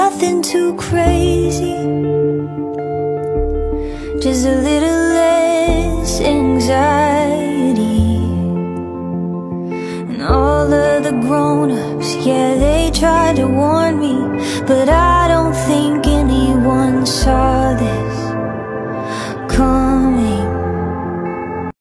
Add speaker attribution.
Speaker 1: nothing too crazy, just a little less anxiety. And all of the grown-ups, yeah, they tried to warn me, but